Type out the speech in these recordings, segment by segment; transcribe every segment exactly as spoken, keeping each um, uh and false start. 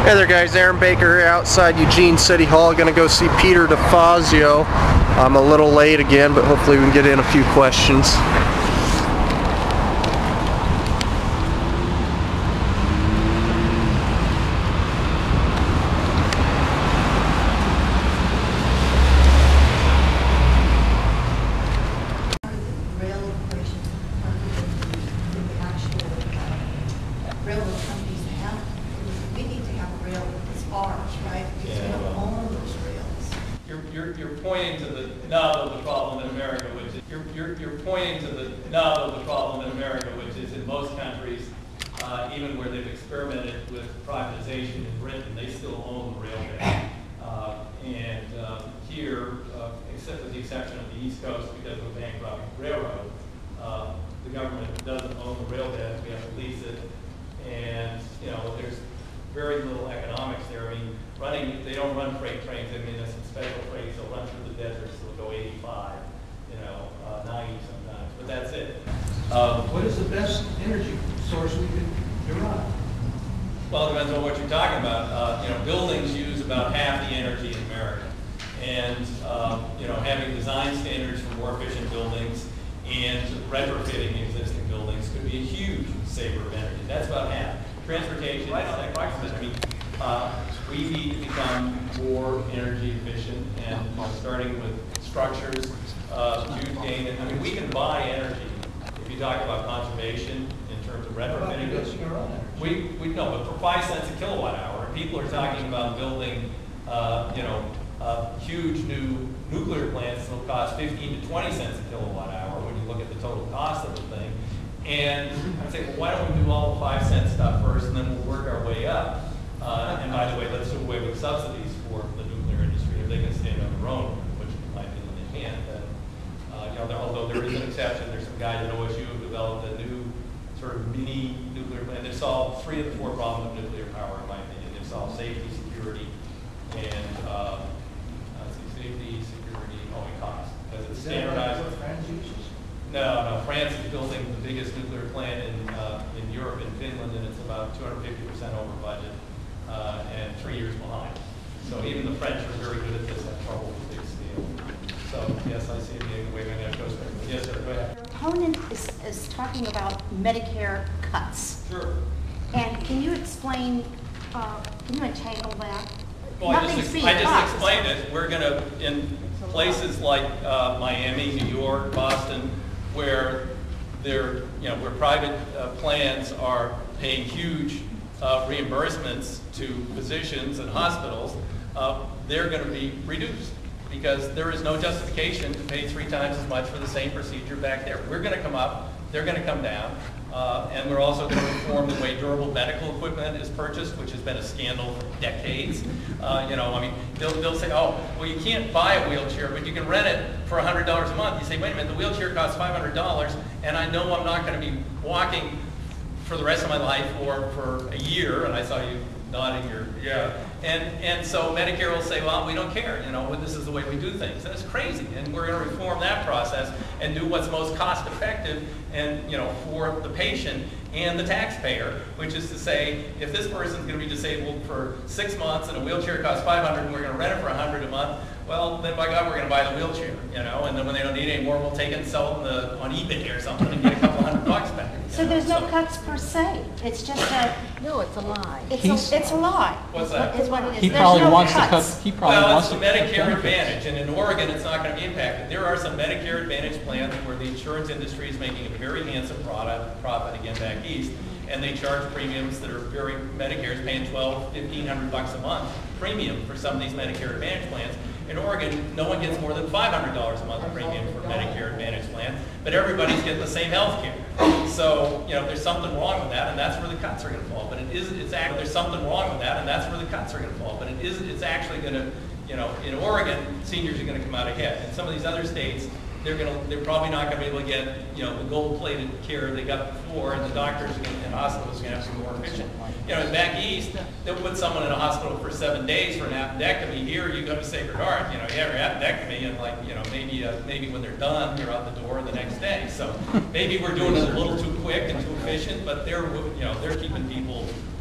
Hey there guys, Aaron Baker here outside Eugene City Hall. Gonna go see Peter Defazio. I'm a little late again, but hopefully we can get in a few questions. Railroad companies have, we need to have a rail that's ours, right? Because we don't own those rails. You're, you're, you're pointing to the nub of the problem in America, which is, you're, you're, you're pointing to the nub of the problem in America, which is in most countries, uh, even where they've experimented with privatization in Britain, they still own the railbed. Uh, and um, here, uh, except with the exception of the East Coast because of a bankrupt railroad, uh, the government doesn't own the railbed, we have to lease it. And, you know, there's very little economics there. I mean, running, they don't run freight trains. I mean, there's some special freights. They'll run through the deserts. They'll go eighty-five, you know, uh, ninety sometimes. But that's it. Uh, what is the best energy source we could derive? Well, it depends on what you're talking about. Uh, you know, buildings use about half the energy in America. And, um, you know, having design standards for more efficient buildings and retrofitting existing buildings could be a huge saver of energy. That's about half. Transportation, right on that. I mean, uh, we need to become more energy efficient, and you know, starting with structures, uh, huge gain. I mean, we can buy energy if you talk about conservation in terms of retrofitting. We we know, but for five cents a kilowatt hour, and people are talking about building, uh, you know, uh, huge new nuclear plants that'll cost fifteen to twenty cents a kilowatt hour when you look at the total cost of the thing. And I'd say, well, why don't we do all the five cent stuff first, and then we'll work our way up. Uh, and by the way, let's do away with subsidies for the nuclear industry if they can stand on their own, which in my opinion they can't. Then, uh, you know, there, although there is an exception, there's some guys at O S U who developed a new sort of mini nuclear plant. They've solved three of the four problems of nuclear power, in my opinion. They've solved safety, security, and uh, let's see, safety, security, only cost, because it's standardized. Is that what France uses? No, no. France is building the biggest nuclear plant in uh, in Europe, in Finland, and it's about two hundred fifty percent over budget uh, and three years behind. So even the French are very good at this, have trouble with big scale. So yes, I see it being the way we're going to go. Yes, sir. Go ahead. Your opponent is, is talking about Medicare cuts. Sure. And can you explain, uh, can you untangle that? Well, I just, I just explained it. We're going to, in places like uh, Miami, New York, Boston, where they're, you know, where private uh, plans are paying huge uh, reimbursements to physicians and hospitals, uh, they're going to be reduced because there is no justification to pay three times as much for the same procedure back there. We're going to come up, they're going to come down, uh, and we're also going to reform the way durable medical equipment is purchased, which has been a scandal for decades. Uh, you know, I mean, they'll, they'll say, oh, well, you can't buy a wheelchair, but you can rent it for one hundred dollars a month. You say, wait a minute, the wheelchair costs five hundred dollars, and I know I'm not going to be walking for the rest of my life or for a year, and I saw you nodding your, yeah. And, and so Medicare will say, well, we don't care, you know, this is the way we do things. And it's crazy, and we're going to reform that process and do what's most cost effective and, you know, for the patient and the taxpayer, which is to say, if this person's going to be disabled for six months and a wheelchair costs five hundred dollars and we're going to rent it for one hundred dollars a month, well, then by God, we're going to buy the wheelchair, you know, and then when they don't need it anymore, we'll take it and sell it on, the, on eBay or something and get a couple hundred bucks back. So know? there's no so, cuts per se. It's just a, No, it's a lie. it's, a, it's a lie. What's Is that? what, is what it is. He There's probably no wants cuts. to cut. He probably well, wants it's to the cut Medicare benefits. Advantage, and in Oregon, it's not going to be impacted. There are some Medicare Advantage plans where the insurance industry is making a very handsome product, profit again back east, and they charge premiums that are very, Medicare is paying twelve, fifteen hundred bucks a month premium for some of these Medicare Advantage plans. In Oregon, no one gets more than five hundred dollars a month premium for Medicare Advantage plan, but everybody's getting the same health care. So, you know, there's something wrong with that, and that's where the cuts are going to fall. But it is, it's actually, there's something wrong with that, and that's where the cuts are going to fall. But it is, it's actually going to, you know, in Oregon, seniors are going to come out ahead. In some of these other states, they're going to, they're probably not going to be able to get, you know, the gold-plated care they got before, and the doctors and hospitals are going to have to be more efficient. You know, back east, they'll put someone in a hospital for seven days for an appendectomy. Here, you go to Sacred Heart, you know, you have your appendectomy, and like, you know, maybe uh, maybe when they're done, you're out the door the next day. So maybe we're doing it a little too quick and too efficient, but they're, you know, they're keeping people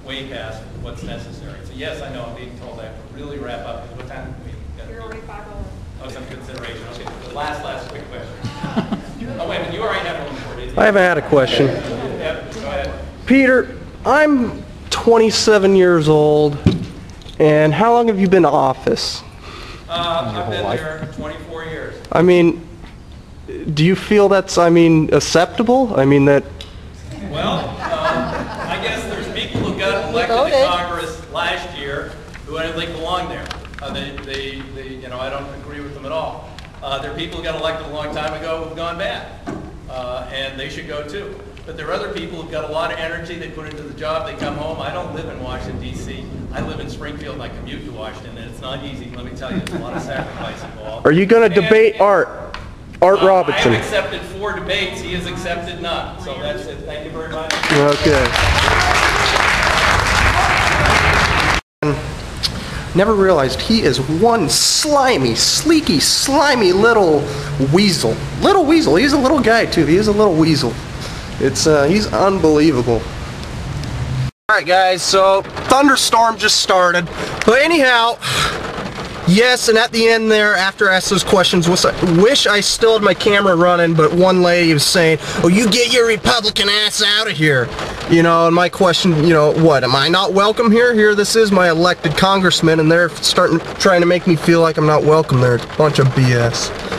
way past what's necessary. So yes, I know I'm being told I have to really wrap up. What time have we got? You're already five over. Oh, some consideration. Okay, the last, last quick question. Oh, wait a minute, you already have one before, didn't you? I haven't had a question. Yep, go ahead. Peter, I'm twenty-seven years old, and how long have you been in office? Uh, I've been there twenty-four years. I mean, do you feel that's, I mean, acceptable? I mean, that... Well, uh, I guess there's people who got elected Okay. to Congress last year who I don't think belong there. Uh, they, they, they, you know, I don't agree with them at all. Uh, there are people who got elected a long time ago who've gone bad, uh, and they should go too. But there are other people who've got a lot of energy, they put into the job, they come home. I don't live in Washington, D C I live in Springfield, and I commute to Washington, and it's not easy, let me tell you, there's a lot of sacrifice involved. Are you going to And- debate and- Art? Art Uh, Robertson. I have accepted four debates, he has accepted none. So that's it, thank you very much. Okay. Never realized he is one slimy, sleeky, slimy little weasel. Little weasel. He's a little guy too. He is a little weasel. It's uh, he's unbelievable. All right, guys. So thunderstorm just started. But anyhow, yes. And at the end there, after I asked those questions, was I wish I still had my camera running. But one lady was saying, "Oh, you get your Republican ass out of here." You know, and my question, you know, what, am I not welcome here? Here, this is my elected congressman, and they're starting, trying to make me feel like I'm not welcome there. It's a bunch of B S.